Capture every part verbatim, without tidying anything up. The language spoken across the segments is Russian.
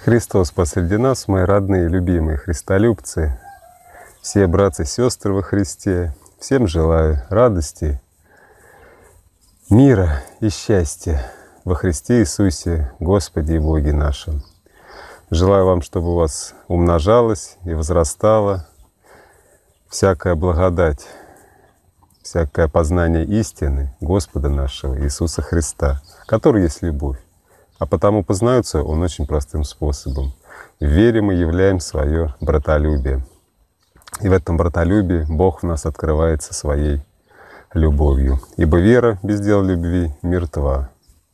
Христос посреди нас, мои родные и любимые христолюбцы, все братья и сестры во Христе, всем желаю радости, мира и счастья во Христе Иисусе, Господе и Боге нашем. Желаю вам, чтобы у вас умножалось и возрастало всякая благодать, всякое познание истины Господа нашего Иисуса Христа, который есть любовь. А потому познается Он очень простым способом. В вере мы являем свое братолюбие. И в этом братолюбии Бог в нас открывается своей любовью. Ибо вера без дела любви мертва.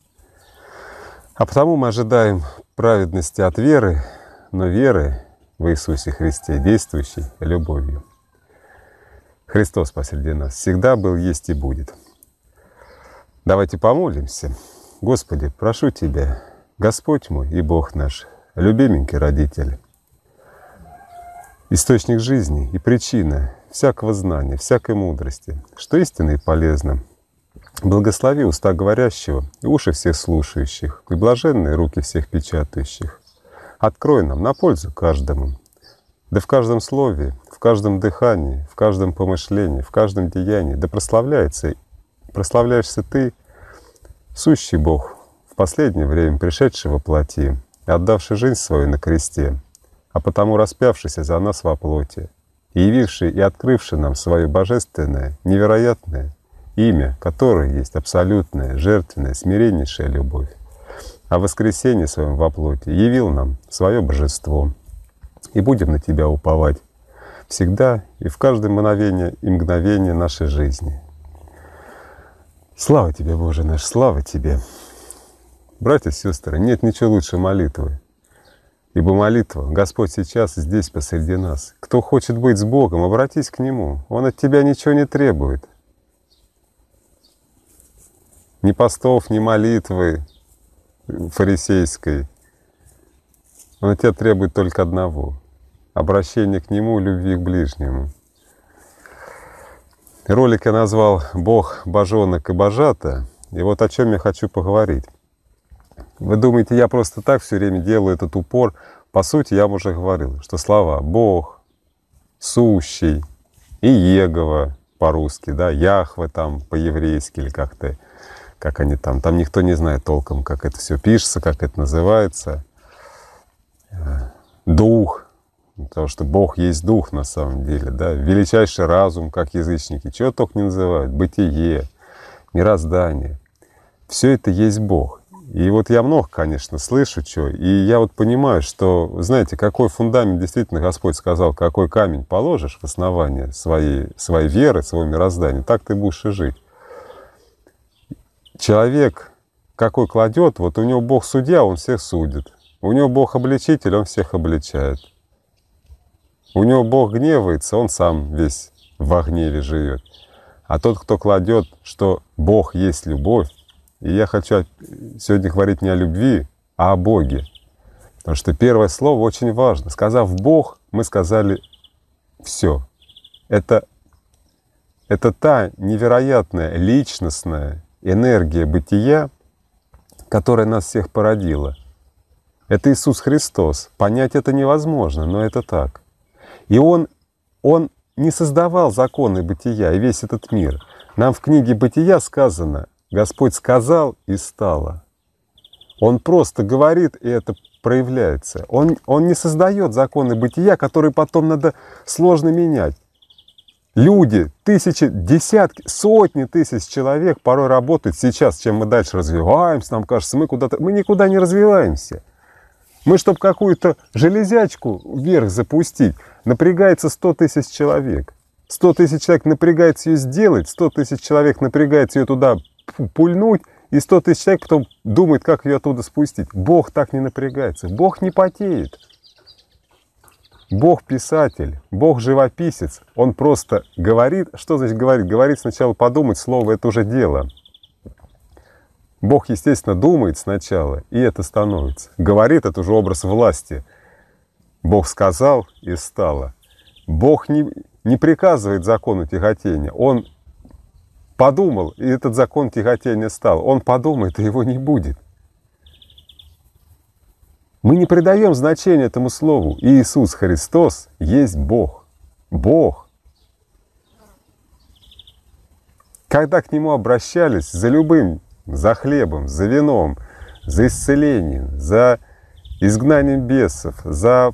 А потому мы ожидаем праведности от веры, но веры в Иисусе Христе, действующей любовью. Христос посреди нас всегда был, есть и будет. Давайте помолимся. Господи, прошу Тебя, Господь мой и Бог наш, любименький родитель, источник жизни и причина всякого знания, всякой мудрости, что истинно и полезно. Благослови уста говорящего и уши всех слушающих, и блаженные руки всех печатающих. Открой нам на пользу каждому, да в каждом слове, в каждом дыхании, в каждом помышлении, в каждом деянии, да прославляется, прославляешься Ты, сущий Бог, в последнее время пришедший во плоти и отдавший жизнь свою на кресте, а потому распявшийся за нас во плоти, и явивший и открывший нам свое божественное, невероятное имя, которое есть абсолютная, жертвенная, смиреннейшая любовь, а в воскресенье своем во плоти явил нам свое божество. И будем на Тебя уповать всегда и в каждое мгновение и мгновение нашей жизни. Слава Тебе, Боже наш, слава Тебе! Братья и сестры, нет ничего лучше молитвы. Ибо молитва, Господь сейчас здесь посреди нас. Кто хочет быть с Богом, обратись к Нему. Он от тебя ничего не требует. Ни постов, ни молитвы фарисейской. Он от тебя требует только одного — обращение к Нему, любви к ближнему. Ролик я назвал «Бог, божонок и божата». И вот о чем я хочу поговорить. Вы думаете, я просто так все время делаю этот упор? По сути, я вам уже говорил, что слова «Бог», «сущий» и «Егова» по-русски, да, «Яхве» там по-еврейски или как-то, как они там, там никто не знает толком, как это все пишется, как это называется. «Дух». Потому что Бог есть Дух на самом деле, да, величайший разум, как язычники, чего только не называют, бытие, мироздание. Все это есть Бог. И вот я много, конечно, слышу, что, и я вот понимаю, что, знаете, какой фундамент действительно Господь сказал, какой камень положишь в основание своей, своей веры, своего мироздания, так ты будешь и жить. Человек какой кладет, вот у него Бог судья, он всех судит. У него Бог обличитель, он всех обличает. У него Бог гневается, он сам весь во гневе живет. А тот, кто кладет, что Бог есть любовь, и я хочу сегодня говорить не о любви, а о Боге. Потому что первое слово очень важно. Сказав «Бог», мы сказали все. Это, это та невероятная личностная энергия бытия, которая нас всех породила. Это Иисус Христос. Понять это невозможно, но это так. И Он, Он не создавал законы бытия и весь этот мир. Нам в книге «Бытия» сказано, Господь сказал и стало. Он просто говорит, и это проявляется. Он, он не создает законы бытия, которые потом надо сложно менять. Люди, тысячи, десятки, сотни тысяч человек порой работают сейчас, чем мы дальше развиваемся. Нам кажется, мы куда-то, мы никуда не развиваемся. Мы, чтобы какую-то железячку вверх запустить, напрягается сто тысяч человек. сто тысяч человек напрягается ее сделать, сто тысяч человек напрягается ее туда пульнуть, и сто тысяч человек потом думает, как ее оттуда спустить. Бог так не напрягается. Бог не потеет. Бог писатель, Бог живописец. Он просто говорит. Что значит говорит? Говорит сначала подумать, слово — это уже дело. Бог, естественно, думает сначала, и это становится. Говорит — это уже образ власти. Бог сказал, и стало. Бог не, не приказывает закону тяготения. Он подумал, и этот закон тяготения стал. Он подумает, и его не будет. Мы не придаем значения этому слову. Иисус Христос есть Бог. Бог. Когда к Нему обращались за любым, за хлебом, за вином, за исцелением, за изгнанием бесов, за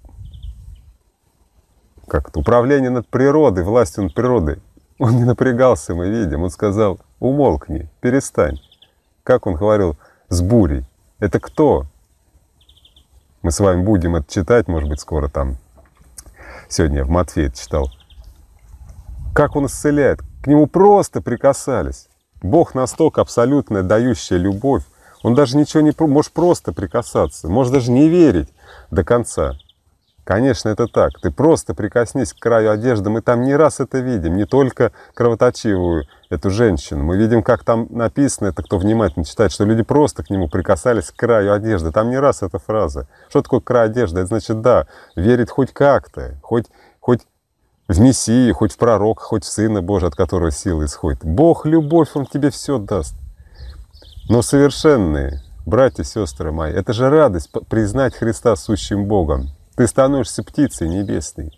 как-то управление над природой, властью над природой, Он не напрягался, мы видим. Он сказал: умолкни, перестань. Как Он говорил с бурей. Это кто? Мы с вами будем это читать, может быть, скоро там. Сегодня я в Матфея читал. Как Он исцеляет. К Нему просто прикасались. Бог настолько абсолютно дающая любовь. Он даже ничего не... Можешь просто прикасаться. Можешь даже не верить до конца. Конечно, это так. Ты просто прикоснись к краю одежды. Мы там не раз это видим. Не только кровоточивую эту женщину. Мы видим, как там написано, это кто внимательно читает, что люди просто к Нему прикасались к краю одежды. Там не раз эта фраза. Что такое край одежды? Это значит, да, верить хоть как-то, хоть, хоть в Мессию, хоть в пророка, хоть в Сына Божия, от которого сила исходит. Бог — любовь, Он тебе все даст. Но совершенные, братья и сестры мои, это же радость признать Христа сущим Богом. Ты становишься птицей небесной.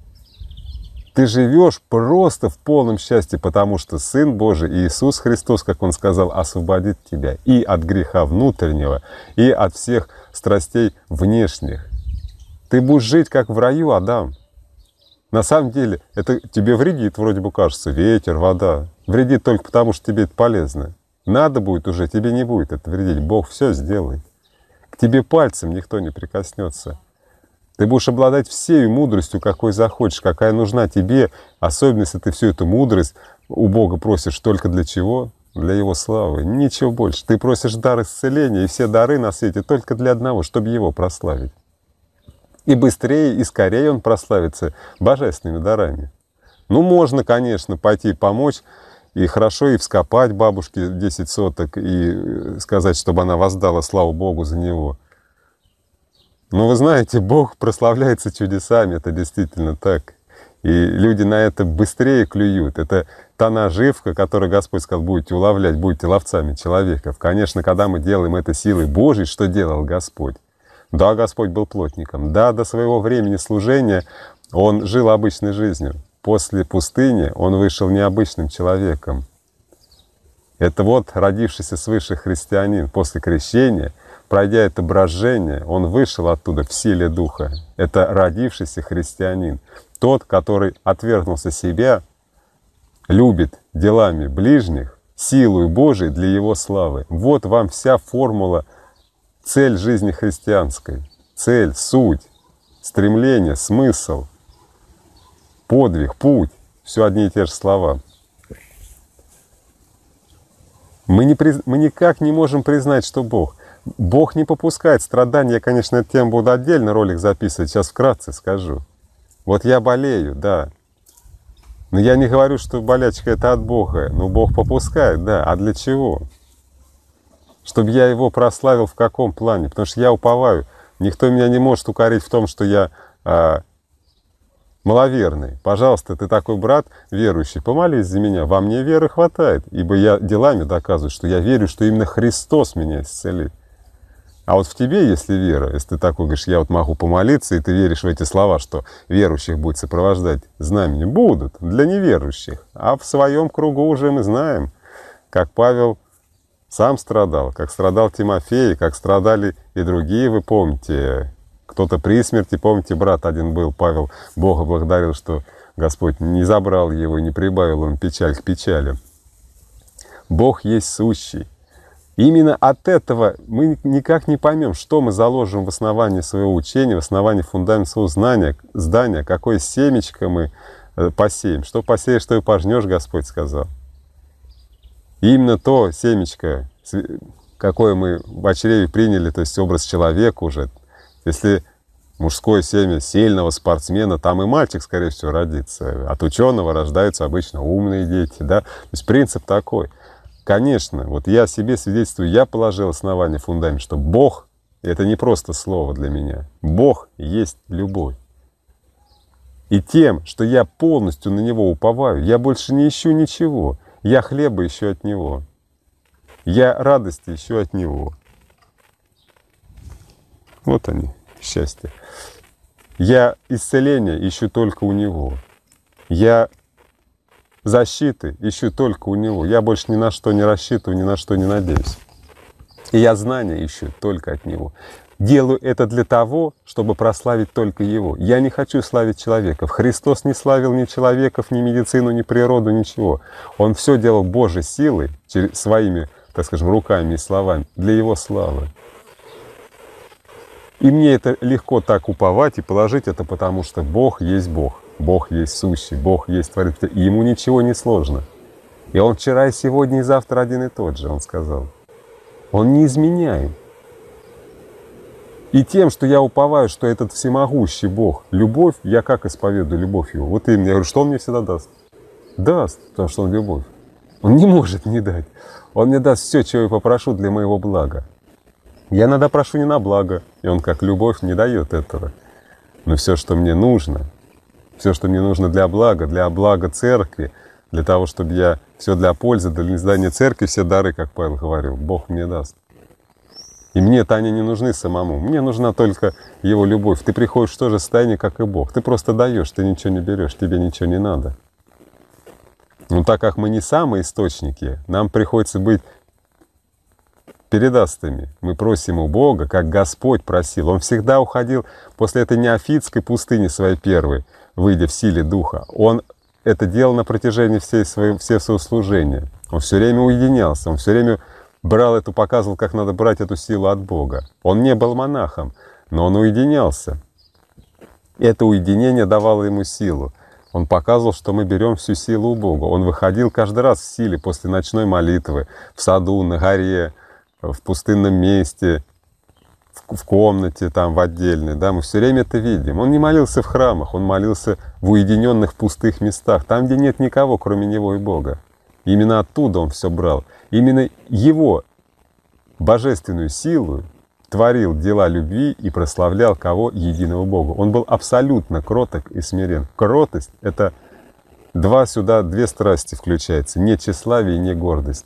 Ты живешь просто в полном счастье, потому что Сын Божий Иисус Христос, как Он сказал, освободит тебя и от греха внутреннего, и от всех страстей внешних. Ты будешь жить как в раю, Адам. На самом деле, это тебе вредит, вроде бы кажется, ветер, вода. Вредит только потому, что тебе это полезно. Надо будет уже, тебе не будет это вредить. Бог все сделает. К тебе пальцем никто не прикоснется. Ты будешь обладать всей мудростью, какой захочешь, какая нужна тебе, особенно если ты всю эту мудрость у Бога просишь только для чего? Для Его славы. Ничего больше. Ты просишь дар исцеления, и все дары на свете только для одного, чтобы Его прославить. И быстрее, и скорее Он прославится божественными дарами. Ну, можно, конечно, пойти помочь, и хорошо и вскопать бабушке десять соток, и сказать, чтобы она воздала славу Богу за него. Но вы знаете, Бог прославляется чудесами, это действительно так. И люди на это быстрее клюют. Это та наживка, которую Господь сказал, будете уловлять, будете ловцами человеков. Конечно, когда мы делаем это силой Божьей, что делал Господь? Да, Господь был плотником. Да, до своего времени служения Он жил обычной жизнью. После пустыни Он вышел необычным человеком. Это вот родившийся свыше христианин после крещения, пройдя это брожение, он вышел оттуда в силе Духа. Это родившийся христианин. Тот, который отвергнулся себя, любит делами ближних, силою Божией для Его славы. Вот вам вся формула, цель жизни христианской. Цель, суть, стремление, смысл, подвиг, путь. Все одни и те же слова. Мы, не, мы никак не можем признать, что Бог. Бог не попускает страданий. Я, конечно, эту тему буду отдельно ролик записывать, сейчас вкратце скажу. Вот я болею, да. Но я не говорю, что болячка это от Бога. Но Бог попускает, да. А для чего? Чтобы я Его прославил в каком плане? Потому что я уповаю. Никто меня не может укорить в том, что я а, маловерный. Пожалуйста, ты такой брат верующий, помолись за меня. Во мне веры хватает, ибо я делами доказываю, что я верю, что именно Христос меня исцелит. А вот в тебе, если вера, если ты такой говоришь, я вот могу помолиться, и ты веришь в эти слова, что верующих будет сопровождать знамения, будут для неверующих. А в своем кругу уже мы знаем, как Павел сам страдал, как страдал Тимофей, как страдали и другие, вы помните. Кто-то при смерти, помните, брат один был, Павел, Бога благодарил, что Господь не забрал его, не прибавил ему печаль к печали. Бог есть сущий. Именно от этого мы никак не поймем, что мы заложим в основании своего учения, в основании фундамента своего знания, здания, какое семечко мы посеем. Что посеешь, что и пожнешь, Господь сказал. И именно то семечко, какое мы в чреве приняли, то есть образ человека уже. Если мужское семя сильного спортсмена, там и мальчик, скорее всего, родится. От ученого рождаются обычно умные дети. Да? То есть принцип такой. Конечно, вот я себе свидетельствую, я положил основание, фундамент, что Бог — это не просто слово для меня. Бог есть любовь. И тем, что я полностью на Него уповаю, я больше не ищу ничего. Я хлеба ищу от Него. Я радости ищу от Него. Вот они, счастье. Я исцеления ищу только у Него. Я защиты ищу только у Него. Я больше ни на что не рассчитываю, ни на что не надеюсь. И я знания ищу только от Него. Делаю это для того, чтобы прославить только Его. Я не хочу славить человеков. Христос не славил ни человеков, ни медицину, ни природу, ничего. Он все делал Божьей силой, своими, так скажем, руками и словами, для Его славы. И мне это легко так уповать и положить это, потому что Бог есть Бог. Бог есть сущий, Бог есть Творец. И Ему ничего не сложно. И Он вчера и сегодня и завтра один и тот же, Он сказал. Он не изменяем. И тем, что я уповаю, что этот всемогущий Бог, любовь, я как исповедую любовь Его? Вот именно, я говорю, что Он мне всегда даст? Даст, потому что Он любовь. Он не может не дать. Он мне даст все, чего я попрошу для моего блага. Я иногда прошу не на благо, и Он как любовь не дает этого. Но все, что мне нужно, все, что мне нужно для блага, для блага церкви, для того, чтобы я все для пользы, для издания церкви, все дары, как Павел говорил, Бог мне даст. И мне-то они не нужны самому. Мне нужна только Его любовь. Ты приходишь в то же состояние, как и Бог. Ты просто даешь, ты ничего не берешь, тебе ничего не надо. Но так как мы не самые источники, нам приходится быть передастыми. Мы просим у Бога, как Господь просил. Он всегда уходил после этой неофитской пустыни своей первой, выйдя в силе Духа. Он это делал на протяжении всей своего, всего своего служения. Он все время уединялся, он все время брал эту, показывал, как надо брать эту силу от Бога. Он не был монахом, но он уединялся. Это уединение давало ему силу. Он показывал, что мы берем всю силу у Бога. Он выходил каждый раз в силе после ночной молитвы, в саду, на горе, в пустынном месте, в комнате, там, в отдельной. Да? Мы все время это видим. Он не молился в храмах, он молился в уединенных пустых местах, там, где нет никого, кроме Него и Бога. Именно оттуда он все брал. Именно Его божественную силу творил дела любви и прославлял кого? Единого Бога. Он был абсолютно кроток и смирен. Кротость — это два сюда, две страсти включается. Не тщеславие и не гордость.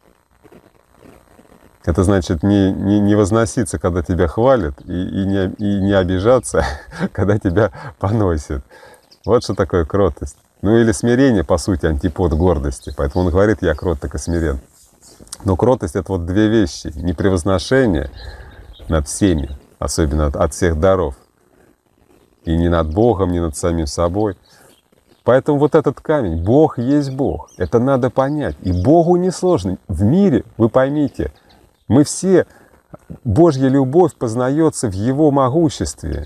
Это значит не, не, не возноситься, когда тебя хвалят, и, и, не, и не обижаться, когда тебя поносят. Вот что такое кротость. Ну или смирение, по сути, антипод гордости. Поэтому он говорит, я кроток и смирен. Но кротость — это вот две вещи. Не превозношение над всеми, особенно от, от всех даров. И не над Богом, не над самим собой. Поэтому вот этот камень, Бог есть Бог. Это надо понять. И Богу не сложно. В мире, вы поймите, мы все, Божья любовь познается в Его могуществе.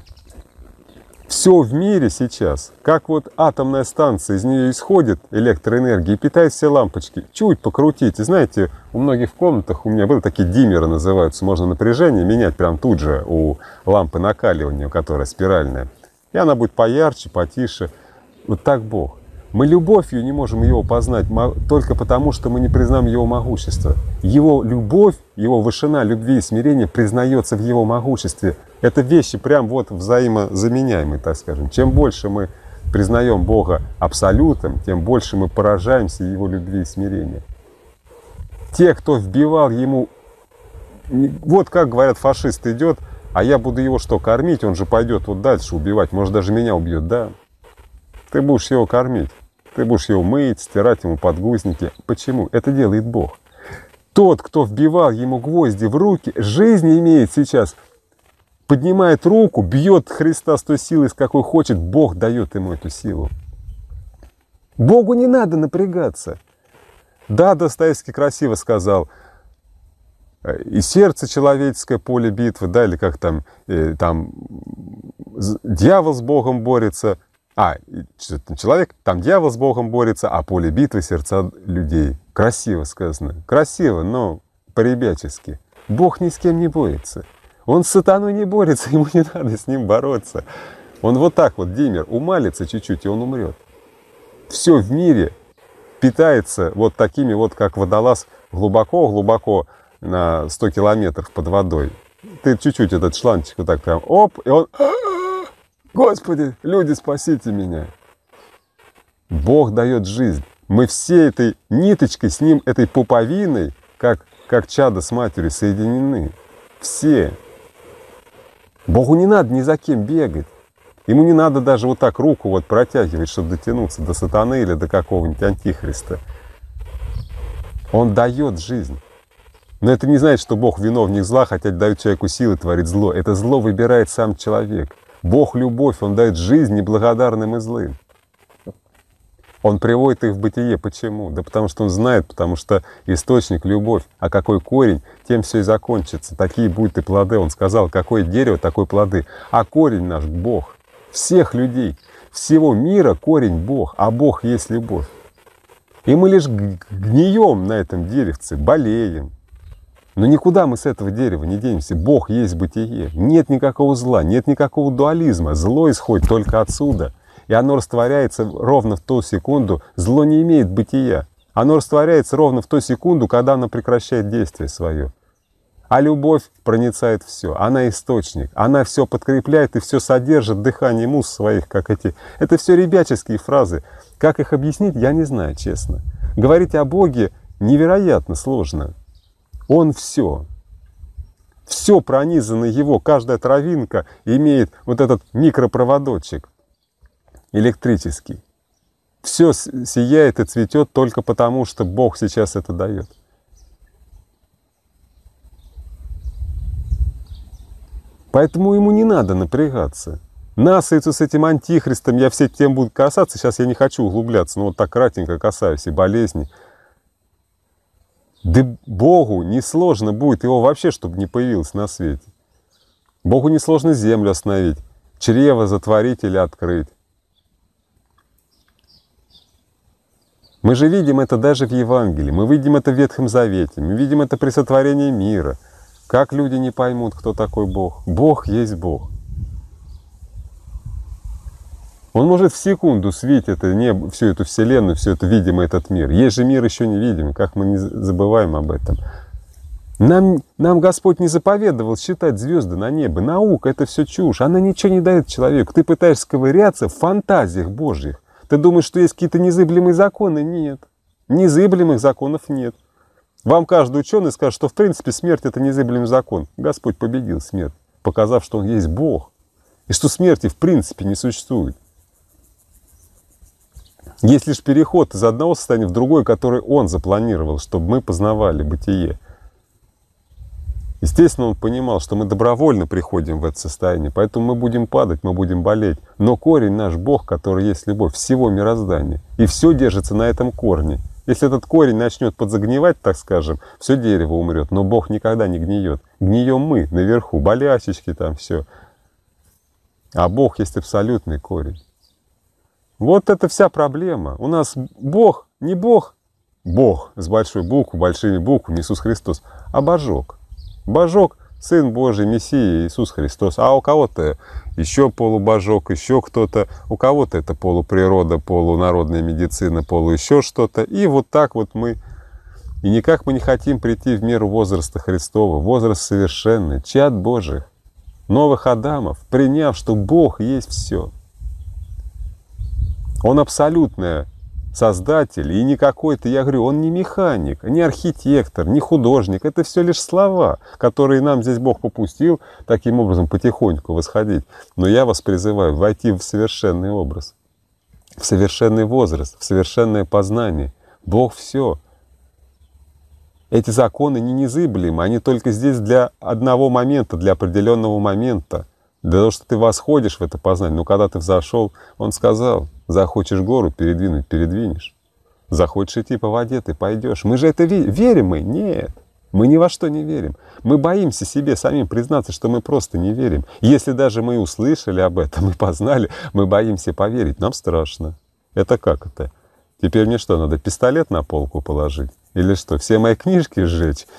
Все в мире сейчас, как вот атомная станция, из нее исходит электроэнергия и питает все лампочки. Чуть покрутите. Знаете, у многих в комнатах, у меня были такие диммеры называются, можно напряжение менять прям тут же у лампы накаливания, которая спиральная. И она будет поярче, потише. Вот так Бог. Мы любовью не можем Его познать только потому, что мы не признаем Его могущество. Его любовь, Его вышина любви и смирения признается в Его могуществе. Это вещи прям вот взаимозаменяемые, так скажем. Чем больше мы признаем Бога абсолютом, тем больше мы поражаемся Его любви и смирения. Те, кто вбивал Ему... Вот как говорят, фашист идет, а я буду его что, кормить? Он же пойдет вот дальше убивать, может даже меня убьет, да? Ты будешь его кормить, ты будешь его мыть, стирать ему подгузники. Почему? Это делает Бог. Тот, кто вбивал ему гвозди в руки, жизнь имеет сейчас, поднимает руку, бьет Христа с той силой, с какой хочет, Бог дает ему эту силу. Богу не надо напрягаться. Да, Достоевский красиво сказал, и сердце человеческое поле битвы, да, или как там, э, там дьявол с Богом борется, а, человек, там дьявол с Богом борется, а поле битвы — сердца людей. Красиво сказано. Красиво, но по-ребячески. Бог ни с кем не борется. Он с сатаной не борется, ему не надо с ним бороться. Он вот так вот, диммер, умалится чуть-чуть, и он умрет. Все в мире питается вот такими вот, как водолаз, глубоко-глубоко на сто километров под водой. Ты чуть-чуть этот шланчик вот так прям, оп, и он... Господи, люди, спасите меня. Бог дает жизнь. Мы всей этой ниточкой с Ним, этой пуповиной, как, как чадо с матерью, соединены. Все. Богу не надо ни за кем бегать. Ему не надо даже вот так руку вот протягивать, чтобы дотянуться до сатаны или до какого-нибудь антихриста. Он дает жизнь. Но это не значит, что Бог виновник зла, хотя дает человеку силы творить зло. Это зло выбирает сам человек. Бог — любовь, Он дает жизнь неблагодарным и злым. Он приводит их в бытие. Почему? Да потому что Он знает, потому что источник — любовь. А какой корень, тем все и закончится. Такие будут и плоды. Он сказал, какое дерево, такой плоды. А корень наш — Бог. Всех людей, всего мира корень — Бог, а Бог есть любовь. И мы лишь гнием на этом деревце, болеем. Но никуда мы с этого дерева не денемся. Бог есть бытие. Нет никакого зла, нет никакого дуализма. Зло исходит только отсюда. И оно растворяется ровно в ту секунду. Зло не имеет бытия. Оно растворяется ровно в ту секунду, когда оно прекращает действие свое. А любовь проницает все. Она источник. Она все подкрепляет и все содержит дыханием уст своих, как эти. Это все ребяческие фразы. Как их объяснить, я не знаю, честно. Говорить о Боге невероятно сложно. Он все. Все пронизано Его. Каждая травинка имеет вот этот микропроводочек электрический. Все сияет и цветет только потому, что Бог сейчас это дает. Поэтому ему не надо напрягаться. Насыться с этим антихристом, я все тем буду касаться. Сейчас я не хочу углубляться, но вот так кратенько касаюсь и болезней. Да Богу несложно будет его вообще, чтобы не появилось на свете. Богу несложно землю остановить, чрево затворить или открыть. Мы же видим это даже в Евангелии, мы видим это в Ветхом Завете, мы видим это при сотворении мира. Как люди не поймут, кто такой Бог? Бог есть Бог. Он может в секунду свить это небо, всю эту вселенную, все это видимый этот мир. Есть же мир еще невидимый, как мы не забываем об этом. Нам, нам Господь не заповедовал считать звезды на небе. Наука — это все чушь, она ничего не дает человеку. Ты пытаешься ковыряться в фантазиях Божьих. Ты думаешь, что есть какие-то незыблемые законы? Нет. Незыблемых законов нет. Вам каждый ученый скажет, что в принципе смерть — это незыблемый закон. Господь победил смерть, показав, что Он есть Бог, и что смерти в принципе не существует. Есть лишь переход из одного состояния в другое, который Он запланировал, чтобы мы познавали бытие. Естественно, Он понимал, что мы добровольно приходим в это состояние, поэтому мы будем падать, мы будем болеть. Но корень наш Бог, который есть любовь всего мироздания. И все держится на этом корне. Если этот корень начнет подзагнивать, так скажем, все дерево умрет, но Бог никогда не гниет. Гнием мы наверху, болячечки там, все. А Бог есть абсолютный корень. Вот это вся проблема. У нас Бог, не Бог, Бог с большой буквы, большими буквами, Иисус Христос, а Божок. Божок, Сын Божий, Мессия, Иисус Христос. А у кого-то еще полубожок, еще кто-то. У кого-то это полуприрода, полународная медицина, полу еще что-то. И вот так вот мы. И никак мы не хотим прийти в меру возраста Христова, возраст совершенный, чад Божих, новых Адамов, приняв, что Бог есть все. Он абсолютный создатель, и не какой-то, я говорю, он не механик, не архитектор, не художник. Это все лишь слова, которые нам здесь Бог попустил таким образом потихоньку восходить. Но я вас призываю войти в совершенный образ, в совершенный возраст, в совершенное познание. Бог все. Эти законы не незыблемы, они только здесь для одного момента, для определенного момента. Для того, что ты восходишь в это познание. Но когда ты взошел, Он сказал: захочешь гору передвинуть, передвинешь. Захочешь идти по воде, ты пойдешь. Мы же это верим. Верим мы? Нет. Мы ни во что не верим. Мы боимся себе самим признаться, что мы просто не верим. Если даже мы услышали об этом и познали, мы боимся поверить. Нам страшно. Это как это? Теперь мне что, надо пистолет на полку положить? Или что, все мои книжки сжечь?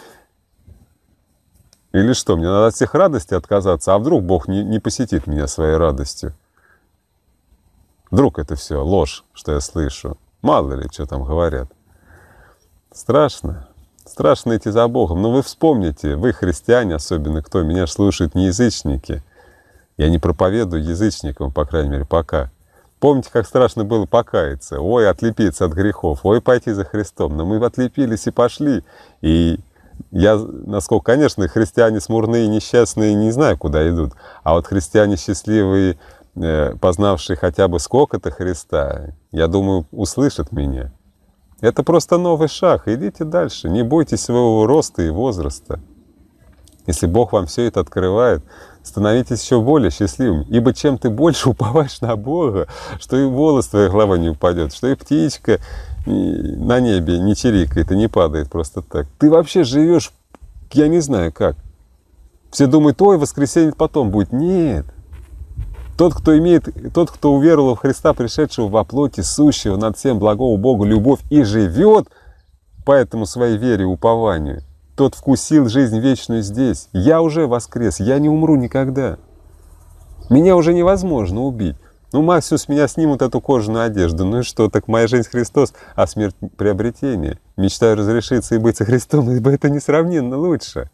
Или что, мне надо от всех радостей отказаться? А вдруг Бог не, не посетит меня своей радостью? Вдруг это все ложь, что я слышу? Мало ли, что там говорят. Страшно. Страшно идти за Богом. Но вы вспомните, вы христиане, особенно кто меня слушает, не язычники. Я не проповедую язычникам, по крайней мере, пока. Помните, как страшно было покаяться? Ой, отлепиться от грехов, ой, пойти за Христом. Но мы отлепились и пошли. И Я, насколько, конечно, христиане смурные, несчастные, не знаю, куда идут. А вот христиане счастливые, познавшие хотя бы сколько-то Христа, я думаю, услышат меня. Это просто новый шаг. Идите дальше. Не бойтесь своего роста и возраста. Если Бог вам все это открывает, становитесь еще более счастливыми. Ибо чем ты больше уповаешь на Бога, что и волос с твоей головы не упадет, что и птичка на небе не чирикает и не падает просто так. Ты вообще живешь, я не знаю как. Все думают, ой, воскресенье потом будет. Нет. Тот, кто имеет, тот, кто уверовал в Христа, пришедшего во плоти, сущего над всем благого Богу любовь и живет по этому своей вере и упованию, тот вкусил жизнь вечную здесь. Я уже воскрес, я не умру никогда. Меня уже невозможно убить. Ну, максимум с меня снимут эту кожаную одежду. Ну и что, так моя жизнь Христос, а смерть приобретение. Мечтаю разрешиться и быть со Христом, ибо это несравненно лучше.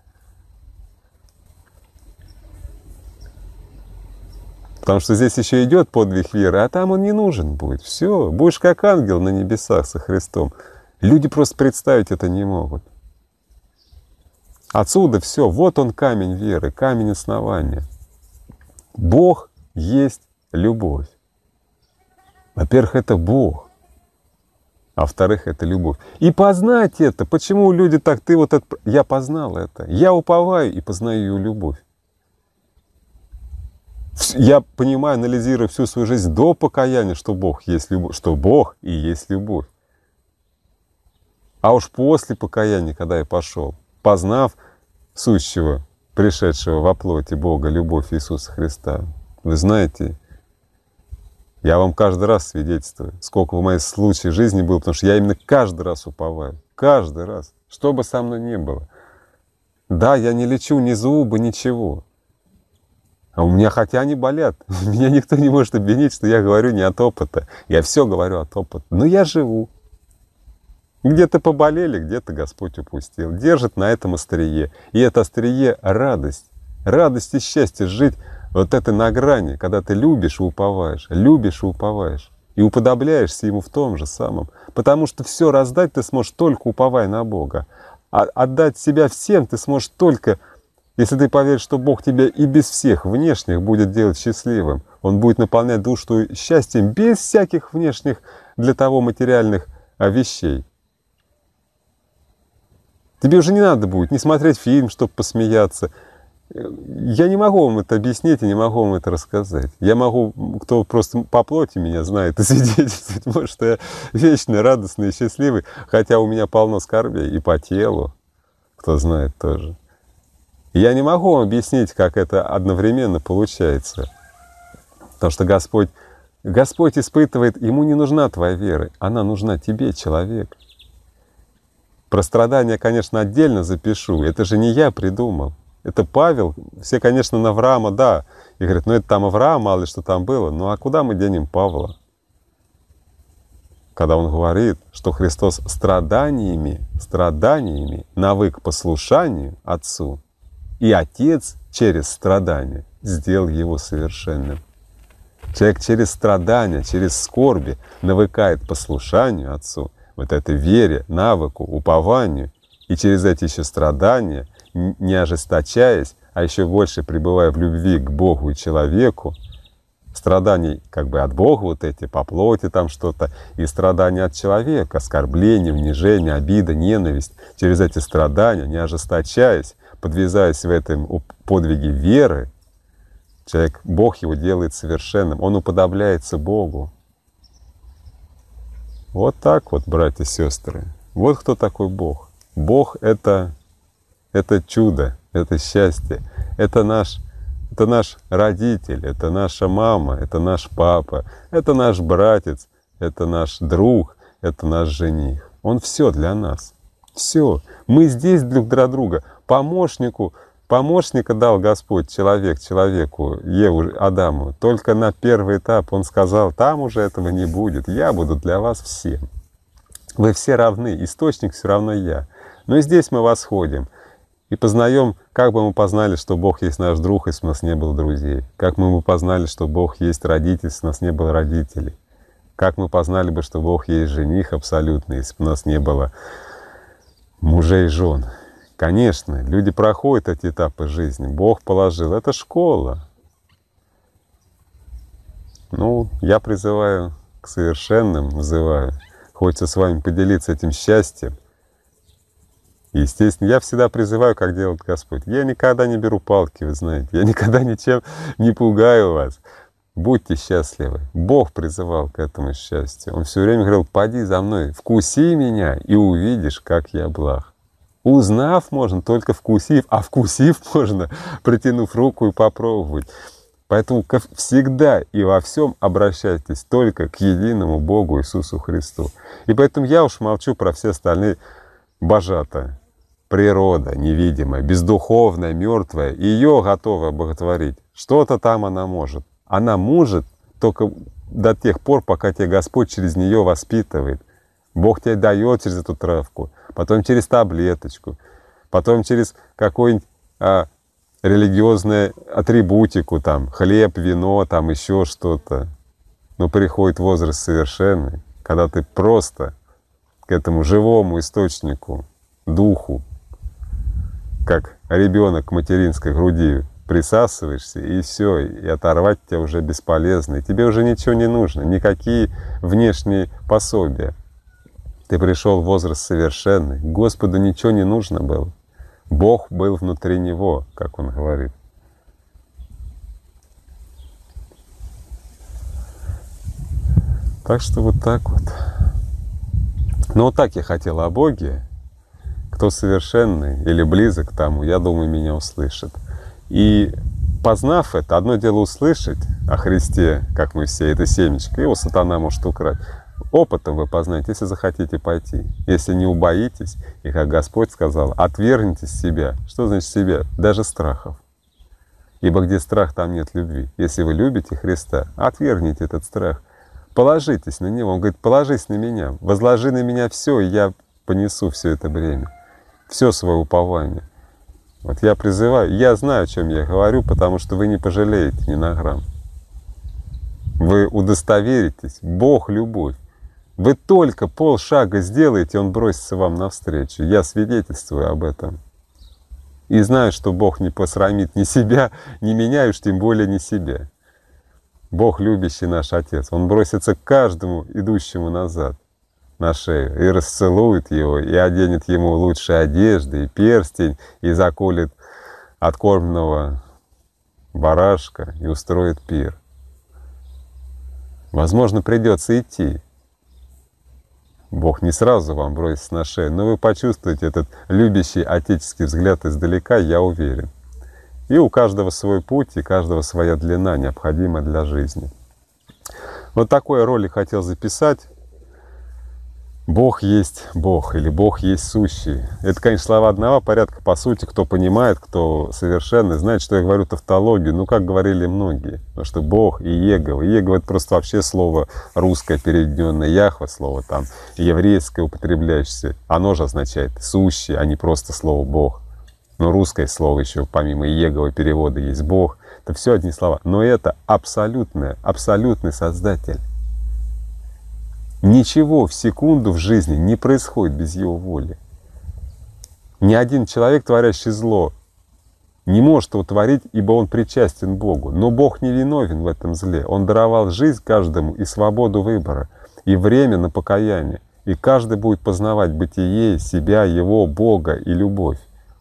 Потому что здесь еще идет подвиг веры, а там он не нужен будет. Все, будешь как ангел на небесах со Христом. Люди просто представить это не могут. Отсюда все, вот он камень веры, камень основания. Бог есть любовь. Во-первых, это Бог. А во-вторых, это любовь. И познать это, почему люди так, ты вот это, я познал это, я уповаю и познаю ее любовь. Я понимаю, анализирую всю свою жизнь до покаяния, что Бог есть любовь, что Бог и есть любовь. А уж после покаяния, когда я пошел, познав сущего, пришедшего во плоти Бога, любовь Иисуса Христа, вы знаете, я вам каждый раз свидетельствую, сколько в моей случае жизни было, потому что я именно каждый раз уповаю, каждый раз, что бы со мной ни было. Да, я не лечу ни зубы, ничего. А у меня, хотя они болят, меня никто не может обвинить, что я говорю не от опыта. Я все говорю от опыта. Но я живу. Где-то поболели, где-то Господь упустил. Держит на этом острие. И это острие — радость. Радость и счастье жить вот это на грани, когда ты любишь и уповаешь, любишь и уповаешь. И уподобляешься Ему в том же самом. Потому что все раздать ты сможешь только уповая на Бога. А отдать себя всем ты сможешь только, если ты поверишь, что Бог тебя и без всех внешних будет делать счастливым. Он будет наполнять душу счастьем без всяких внешних для того материальных вещей. Тебе уже не надо будет не смотреть фильм, чтобы посмеяться. Я не могу вам это объяснить и не могу вам это рассказать. Я могу, кто просто по плоти меня знает, и свидетельствовать может, что я вечно радостный и счастливый, хотя у меня полно скорбей и по телу, кто знает тоже. Я не могу вам объяснить, как это одновременно получается. Потому что Господь, Господь испытывает, Ему не нужна твоя вера, она нужна тебе, человек. Про страдания, конечно, отдельно запишу. Это же не я придумал. Это Павел. Все, конечно, на Авраама, да. И говорят, ну это там Авраам, мало ли что там было. Ну а куда мы денем Павла? Когда он говорит, что Христос страданиями, страданиями навык послушанию Отцу, и Отец через страдания сделал его совершенным. Человек через страдания, через скорби навыкает послушанию Отцу, вот этой вере, навыку, упованию, и через эти еще страдания, не ожесточаясь, а еще больше пребывая в любви к Богу и человеку, страданий как бы от Бога вот эти, по плоти там что-то, и страдания от человека, оскорбление, унижение, обида, ненависть, через эти страдания, не ожесточаясь, подвязаясь в этом подвиге веры, человек, Бог его делает совершенным, он уподобляется Богу. Вот так вот, братья и сестры. Вот кто такой Бог. Бог — это, это чудо, это счастье, это наш, это наш родитель, это наша мама, это наш папа, это наш братец, это наш друг, это наш жених. Он все для нас. Все. Мы здесь друг для друга. Помощнику, помощника дал Господь, человек человеку, Еву, Адаму. Только на первый этап Он сказал, там уже этого не будет. Я буду для вас всем. Вы все равны, источник все равно я. Но и здесь мы восходим и познаем, как бы мы познали, что Бог есть наш друг, если у нас не было друзей. Как мы бы познали, что Бог есть родитель, если у нас не было родителей. Как мы познали бы, что Бог есть жених абсолютный, если бы у нас не было мужей и жен. Конечно, люди проходят эти этапы жизни. Бог положил. Это школа. Ну, я призываю к совершенным, называю. Хочется с вами поделиться этим счастьем. Естественно, я всегда призываю, как делает Господь. Я никогда не беру палки, вы знаете. Я никогда ничем не пугаю вас. Будьте счастливы. Бог призывал к этому счастью. Он все время говорил: поди за мной, вкуси меня, и увидишь, как я благ. Узнав можно, только вкусив, а вкусив можно, протянув руку и попробовать. Поэтому всегда и во всем обращайтесь только к единому Богу Иисусу Христу. И поэтому я уж молчу про все остальные божата. Природа невидимая, бездуховная, мертвая, ее готова боготворить. Что-то там она может. Она может только до тех пор, пока тебя Господь через нее воспитывает. Бог тебе дает через эту травку, потом через таблеточку, потом через какую-нибудь а, религиозную атрибутику, там, хлеб, вино, там еще что-то. Но приходит возраст совершенный, когда ты просто к этому живому источнику, духу, как ребенок к материнской груди присасываешься, и все, и оторвать тебя уже бесполезно, и тебе уже ничего не нужно, никакие внешние пособия. Ты пришел в возраст совершенный, Господу ничего не нужно было. Бог был внутри него, как он говорит. Так что вот так вот. Ну вот так я хотел о Боге. Кто совершенный или близок к тому, я думаю, меня услышит. И познав это, одно дело услышать о Христе, как мы все, это семечко, его сатана может украть. Опытом вы познаете, если захотите пойти. Если не убоитесь, и как Господь сказал, отвергните себя. Что значит себя? Даже страхов. Ибо где страх, там нет любви. Если вы любите Христа, отвергните этот страх. Положитесь на Него. Он говорит: положись на меня, возложи на меня все, и я понесу все это бремя, все свое упование. Вот я призываю, я знаю, о чем я говорю, потому что вы не пожалеете ни на грамм. Вы удостоверитесь, Бог — любовь. Вы только полшага сделаете, Он бросится вам навстречу. Я свидетельствую об этом. И знаю, что Бог не посрамит ни себя, ни меня, и уж тем более не себя. Бог, любящий наш Отец, Он бросится к каждому идущему назад на шею и расцелует его, и оденет ему лучшие одежды, и перстень, и заколет откормленного барашка, и устроит пир. Возможно, придется идти. Бог не сразу вам бросится на шею, но вы почувствуете этот любящий отеческий взгляд издалека, я уверен. И у каждого свой путь, и каждого своя длина, необходимая для жизни. Вот такой ролик хотел записать. Бог есть Бог, или Бог есть сущий. Это, конечно, слова одного порядка. По сути, кто понимает, кто совершенный, знает, что я говорю тавтологию. Ну, как говорили многие. Потому что Бог и Егова. Егова — это просто вообще слово русское переведенное. Яхва — слово там еврейское употребляющееся. Оно же означает сущий, а не просто слово Бог. Но русское слово еще, помимо Егова перевода, есть Бог. Это все одни слова. Но это абсолютное, абсолютный Создатель. Ничего в секунду в жизни не происходит без Его воли. Ни один человек, творящий зло, не может его творить, ибо он причастен Богу. Но Бог не виновен в этом зле. Он даровал жизнь каждому и свободу выбора, и время на покаяние. И каждый будет познавать бытие, себя, Его, Бога и любовь.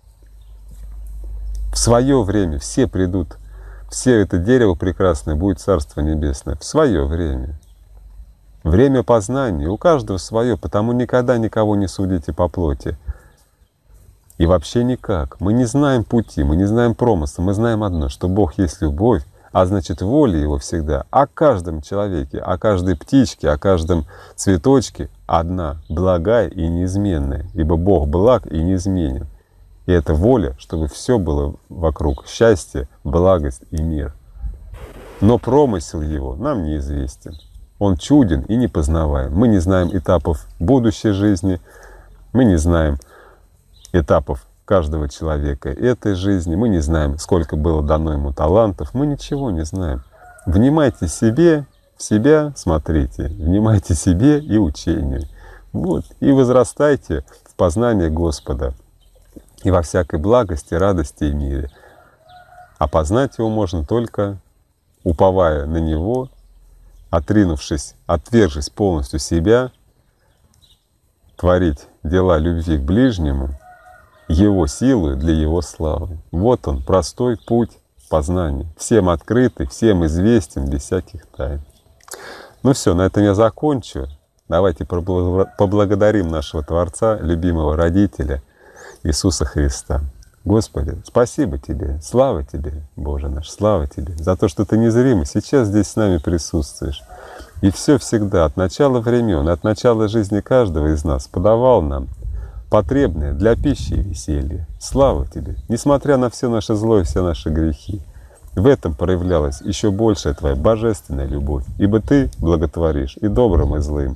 В свое время все придут, все это дерево прекрасное будет Царство Небесное. В свое время. Время познания у каждого свое, потому никогда никого не судите по плоти. И вообще никак. Мы не знаем пути, мы не знаем промысла, мы знаем одно, что Бог есть любовь, а значит, воля Его всегда о каждом человеке, о каждой птичке, о каждом цветочке одна, благая и неизменная, ибо Бог благ и неизменен. И это воля, чтобы все было вокруг счастье, благость и мир. Но промысел Его нам неизвестен. Он чуден и непознаваем. Мы не знаем этапов будущей жизни, мы не знаем этапов каждого человека этой жизни, мы не знаем, сколько было дано ему талантов, мы ничего не знаем. Внимайте себе, в себя смотрите, внимайте себе и учению. Вот, и возрастайте в познании Господа. и во всякой благости, радости и мире. А познать Его можно только уповая на Него, отринувшись, отвергшись полностью себя, творить дела любви к ближнему, Его силу для Его славы. Вот он, простой путь познания, всем открытый, всем известен, без всяких тайн. Ну все, на этом я закончу. Давайте поблагодарим нашего Творца, любимого Родителя Иисуса Христа. Господи, спасибо Тебе, слава Тебе, Боже наш, слава Тебе за то, что Ты незримо сейчас здесь с нами присутствуешь. И все всегда, от начала времен, от начала жизни каждого из нас подавал нам потребное для пищи и веселья. Слава Тебе, несмотря на все наше зло и все наши грехи. В этом проявлялась еще большая Твоя божественная любовь, ибо Ты благотворишь и добрым, и злым,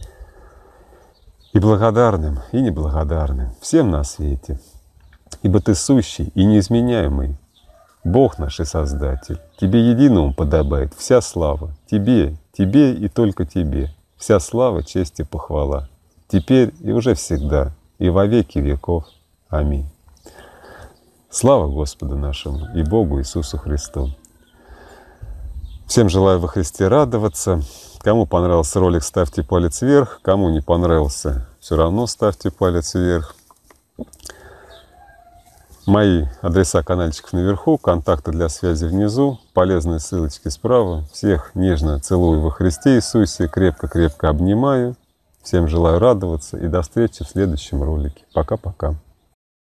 и благодарным, и неблагодарным, всем на свете. Ибо Ты сущий и неизменяемый, Бог наш и Создатель. Тебе единому подобает вся слава, Тебе, Тебе и только Тебе, вся слава, честь и похвала, теперь и уже всегда, и во веки веков. Аминь. Слава Господу нашему и Богу Иисусу Христу. Всем желаю во Христе радоваться. Кому понравился ролик, ставьте палец вверх. Кому не понравился, все равно ставьте палец вверх. Мои адреса канальчиков наверху, контакты для связи внизу, полезные ссылочки справа. Всех нежно целую во Христе Иисусе, крепко-крепко обнимаю. Всем желаю радоваться и до встречи в следующем ролике. Пока-пока.